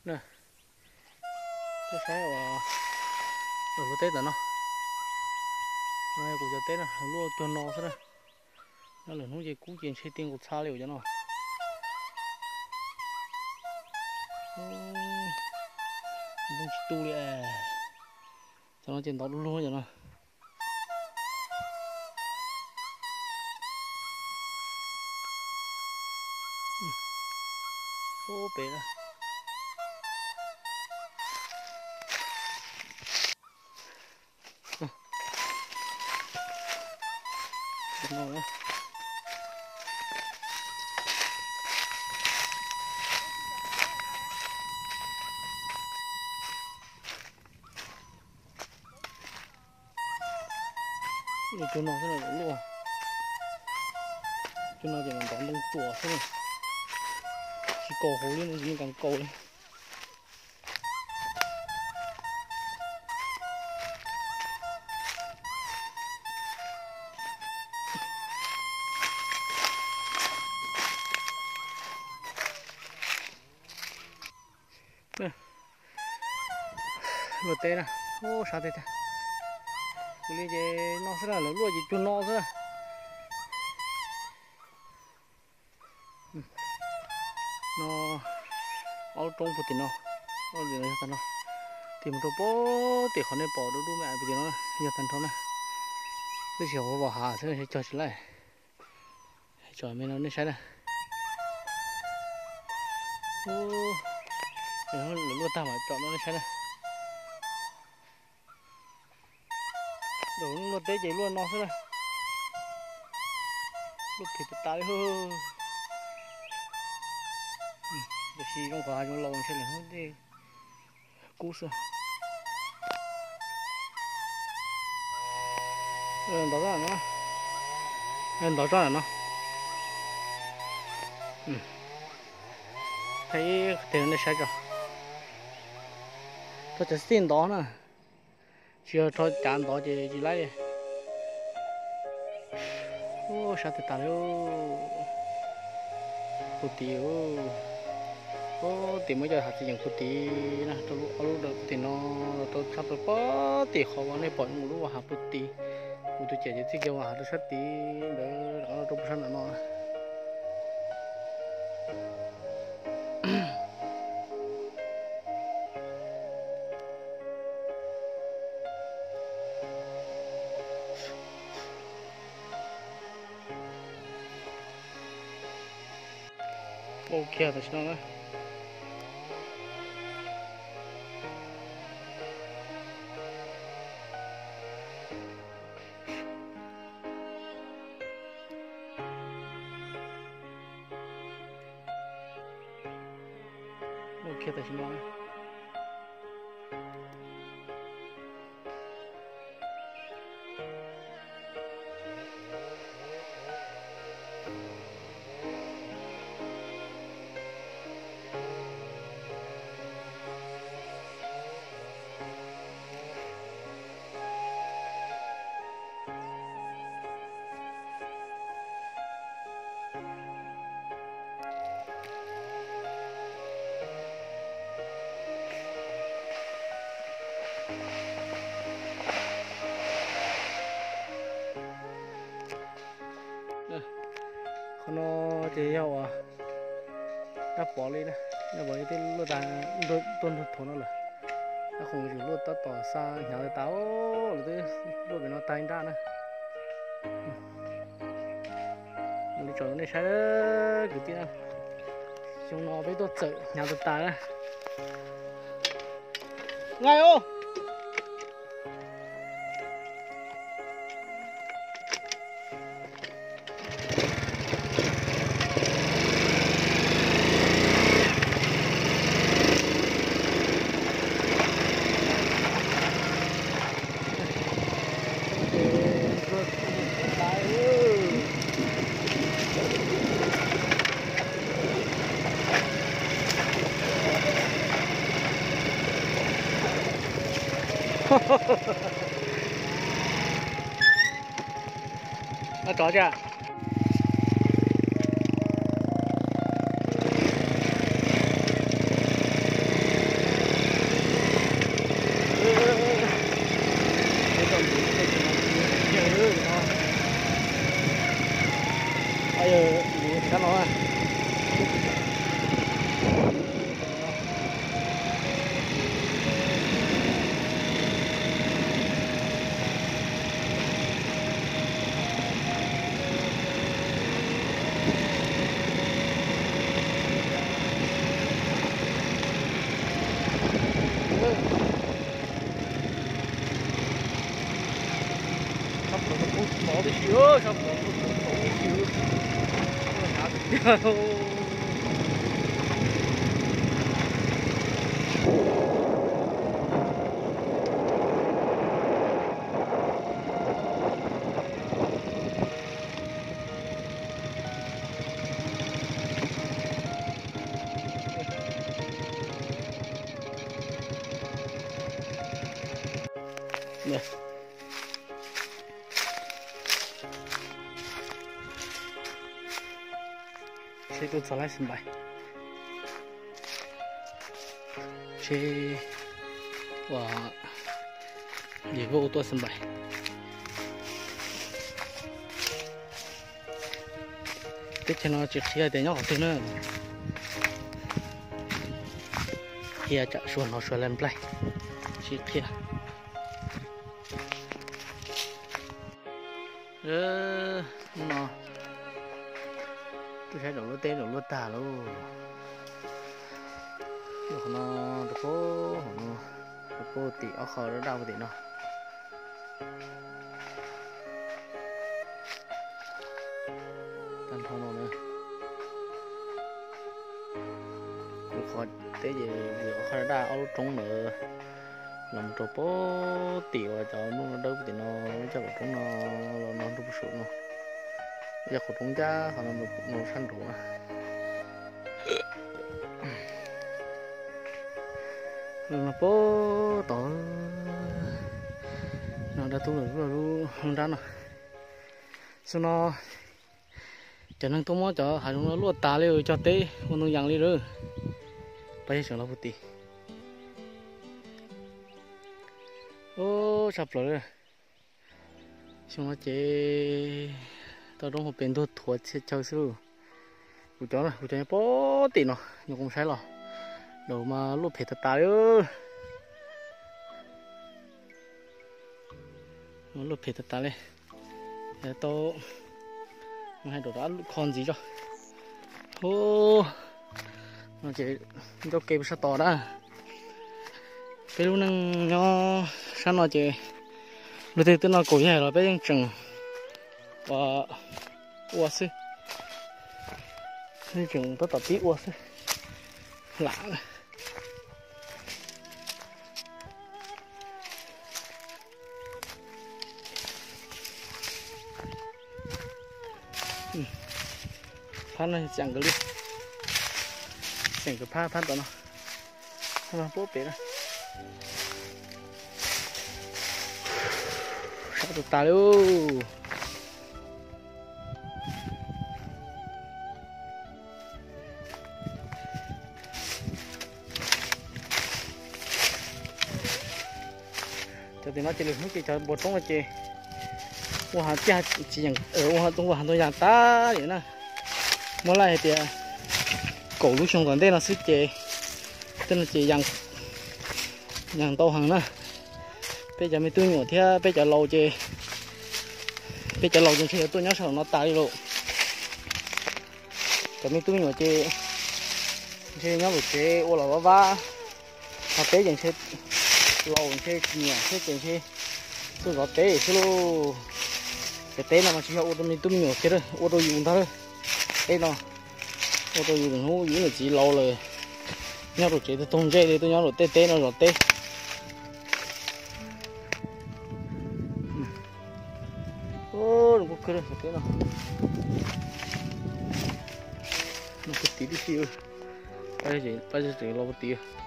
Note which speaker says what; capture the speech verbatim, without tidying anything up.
Speaker 1: nè cái xe ở ở lúa tết đó nó này cũng giờ tết rồi lúa cho nó thế này nó là nó gì cũng chuyện xây tiền của xa liều cho nó không tu đi cho nó trên đó luôn cho nó ô bể đó ngon quá chỗ nào thế này luôn chỗ nào chỉ là đón đông chùa thôi chỉ cầu hồ lên chỉ càng cầu lên lúa tê nè ô sao thế ta cái này gì nó sẽ là lúa gì cho nó sẽ nó ở trong phụ thì nó ở dưới này nó thì một số bố thì họ nên bỏ đồ đồ mẹ vì nó giờ thành thôi nè cái chiều bỏ hà thế này cho lại cho mình nó nên sai nè ô nó lúa ta mà chọn nó nên sai nè đồ lúa tê chỉ luôn nó thế này lúc thì ta đi hơ để xì trong cả trong lồng sẽ là hết đi cú sơ rồi đó ra nó nên đó ra nó thấy tiền nó sai rồi tôi chỉ xin đó nè chưa cho chán đó chỉ chỉ lấy đi ô sao thì ta đâu phụ tiêu ô thì mới giờ học thì những phụ tí nè tôi lúc lúc đầu thì nó tôi sắp tới có thì khó vào này bỏ một lúc vào học phụ tí phụ tôi chỉ chỉ kêu vào tôi sát tí đỡ đó tôi sẵn là nó ok rồi xong rồi ok rồi xong rồi nó chỉ nhau à đắp bỏ đi đó nó bởi cái lúa ta lúa tuần thổ nó là nó không chỉ lúa tao tỏ xa nhà người táo rồi tới lúa bị nó tay ra nữa mình đi chọn này sai đó cái gì nào chúng nó với tôi chợ nhà tôi ta đó ngay ô nó có chưa Yo, sao có một nè xe tôi trở lại sân bay xe và để vô ô tô sân bay tiếp theo nó chỉ khi để nhỏ hơn nữa khi chợ xuân nó xuân lên play chỉ khi ơ nó tôi thấy đồ lúa tê đồ lúa tà luôn đồ nó đồ phố đồ phố tỉ ở khờ nó đau tỉ nó tan thâu nó nữa cũng khó thế gì ở khờ nó đau ở trống nữa làm một chỗ tỉ và cho nó đâu thì nó cho cái trống nó nó nó sụn nó giờ khổ trống cha còn là một nó săn thủ nó bố tổ nó đã tu được rồi luôn không ra nào sau nó cho nên tôi muốn cho hai nó luộc tà lên cho té con nó giang lên rồi bây giờ nó bút tỉ ô sập rồi xong nó chế tao đông hộp bên tôi thua chết chơi sư của chó này của chó này bó tỉ nó nhưng không sai rồi đồ mà lúc phải thật tài ơi nó lúc phải thật tài lên để tôi hai đồ đó con gì rồi ô nó chỉ cho kẹp sao to đó cái lúc nâng nó sao nó chỉ lúc thì tôi nó cổ nhảy rồi bây giờ chừng và ua sư bây chừng tôi tập tí ua sư lạ này phát này chẳng cái đi chẳng cái phát phát đó nó nó bố bể này sao được ta luôn cho thì nó chỉ được nước chỉ cho bột trống là chỉ qua hạt chỉ chỉอย่างở qua hạt qua hạt tôi dạng ta vậy nè mỗi lại thì cổ lúc xong còn đây là sức chế tên là chỉ dạng dạng to hàng nè bây giờ mình tôi nhỏ theo bây giờ lâu chế bây giờ lâu chế tôi nhớ sợ nó ta đi lộ còn mình tôi nhỏ chế chế nhớ một chế ô là vá hoặc tế dạng chế lâu chế nhỏ chế chế chế tôi có tế chứ luôn cái tế nào mà chỉ ô tô mình tôi nhỏ chế thôi ô tô dùng thôi đây nó ô tô dùng hú dùng là chỉ lâu rồi nhớ rồi chế tôi tung chế thì tôi nhớ rồi tế tế nó rồi tế ô đừng có cười rồi tế nào nó cứ tí đi xíu bây giờ bây giờ chỉ lâu một tí